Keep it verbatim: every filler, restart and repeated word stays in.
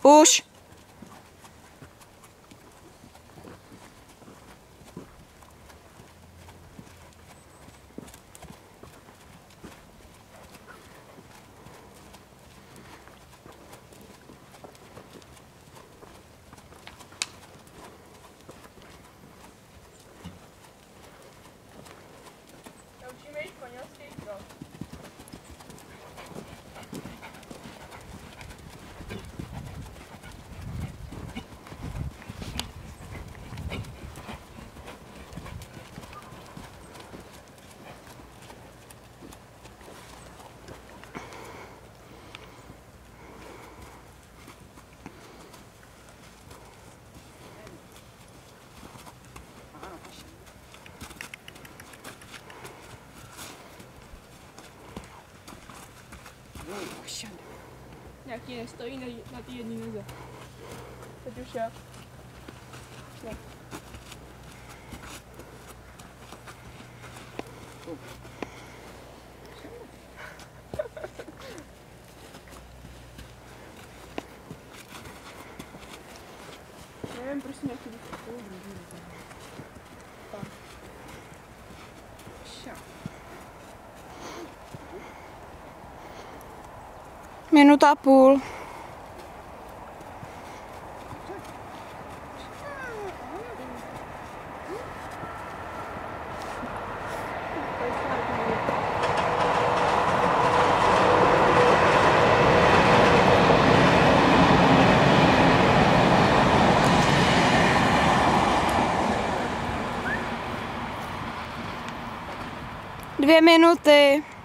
Už. Naučíme jít španělský krok. Nějaký nestojí na, na té jedné noze. Teď už jo. Ne. Nevím, proč si nějaký vyskočil. Tak. Minuta a půl. Dvě minuty.